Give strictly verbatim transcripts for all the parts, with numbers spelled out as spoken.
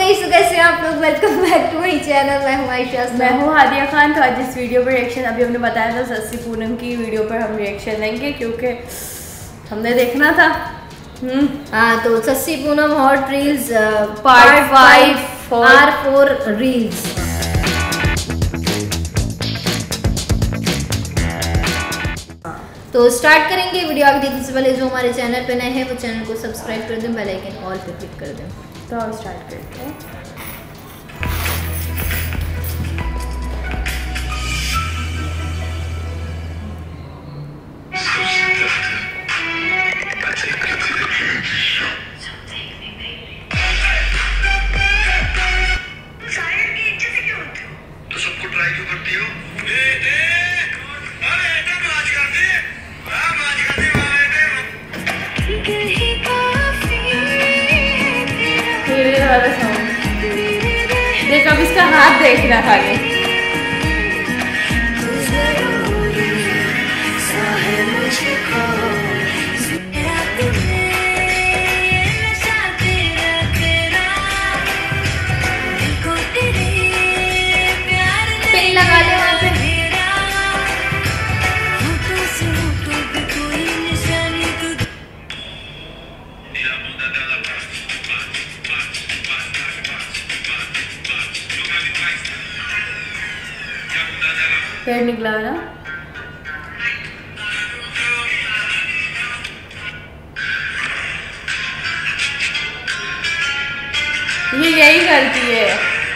Guys, तो कैसे हैं आप लोग? Welcome back to my channel. मैं हूं आयशा, मैं हूं हादिया खान। तो आज इस वीडियो पर रिएक्शन, अभी हमने बताया था सस्सी पूनम की वीडियो पर हम रिएक्शन लेंगे क्योंकि हमने देखना था। हम्म हाँ, तो Sassi Poonam hot reels part five or four reels. तो स्टार्ट करेंगे वीडियो। आगे देखने से पहले जो हमारे चैनल पे नए हैं वो चैनल को सब्सक्राइब कर दें, बेल आइकन ऑल पे क्लिक कर दें। तो अब स्टार्ट करते हैं। देख, अब इसका हाथ देखना खाली। पिन लगा दे वहाँ पे। पेड़ निकला है ना। ये यही करती है।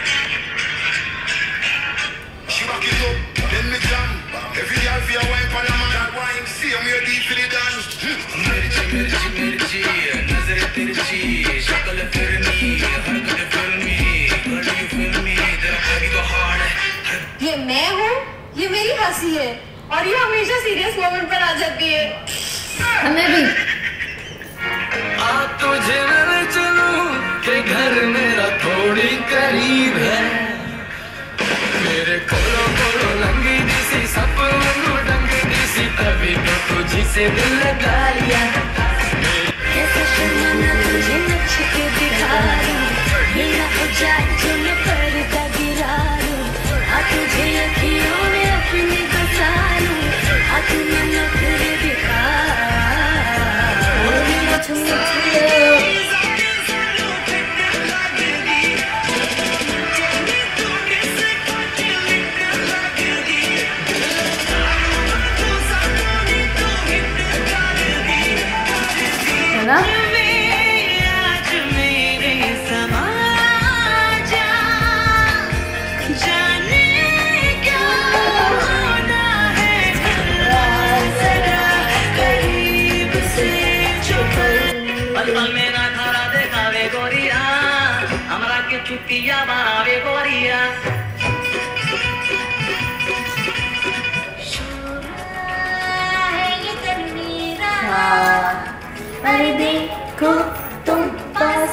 ये मैं हूँ, ये मेरी हंसी है और ये हमेशा सीरियस मोमेंट पर आ जाती है। हमें भी आ तुझे मैं चलूं के घर मेरा थोड़ी करीब है, मेरे कोलो कोलो लंगी दिसी सपनों डंगी दिसी, तभी तो तुझी से दिल लगा लिया। कैसे शर्माना तुझे नच के दिखा दूं, ये ना हो जाए जो मैं पर्दा गिरा दूं, आ तुझे अखियों में अपनी बसा लूं, आ तू मैं नखरे दिखा। है ना? छुट्टियां मारे गोरिया हाँ, अरे देखो तुम पास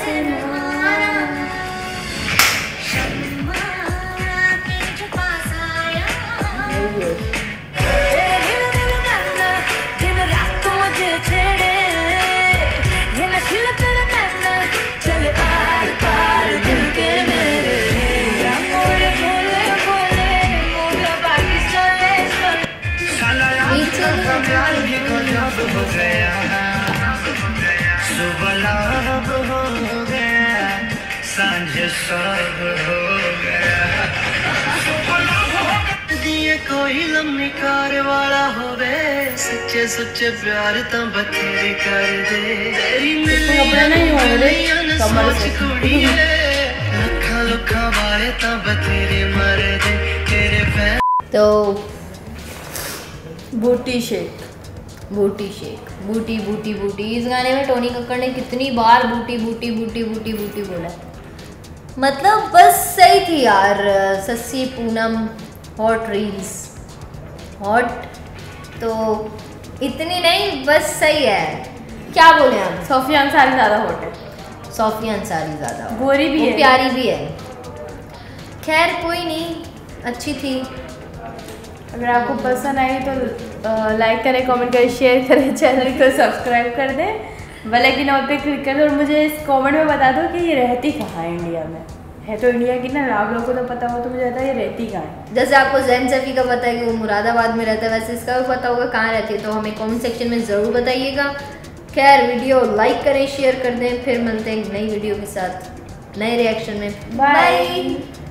हो गया, सुबह हो गया, सांझ सब हो गया, दिए कोई लम्मी कार वाला होवे, सच्चे सच्चे प्यार तो बथेरे कर दे, तेरी मिलियन सोच कुड़ी लखा लखा वाले तो बथेरे मर दे तेरे पैर। तो बूटी शेक बूटी शेक, बूटी बूटी बूटी। इस गाने में टोनी कक्कड़ ने कितनी बार बूटी बूटी बूटी बूटी बूटी बोला। मतलब बस सही थी यार। Sassi Poonam hot reels, hot तो इतनी नहीं, बस सही है। क्या बोले हम? सोफिया अंसारी ज़्यादा हॉट है। सोफिया अंसारी ज़्यादा गोरी भी है, प्यारी भी है। खैर कोई नहीं, अच्छी थी। अगर आपको पसंद आई तो लाइक करें, कमेंट करें, शेयर करें, चैनल को सब्सक्राइब कर दें, बेल आइकन ऑल पे क्लिक कर दें और मुझे इस कमेंट में बता दो कि ये रहती कहाँ है इंडिया में। है तो इंडिया की ना, आप लोगों को तो पता हो तो मुझे पता है ये रहती कहाँ है। जैसे आपको जैन सफ़ी का पता है कि वो मुरादाबाद में रहता है, वैसे इसका भी पता होगा कहाँ रहती है, तो हमें कमेंट सेक्शन में ज़रूर बताइएगा। खैर वीडियो लाइक करें, शेयर कर दें, फिर मिलते हैं नई वीडियो के साथ नए रिएक्शन में। बाय। बाय।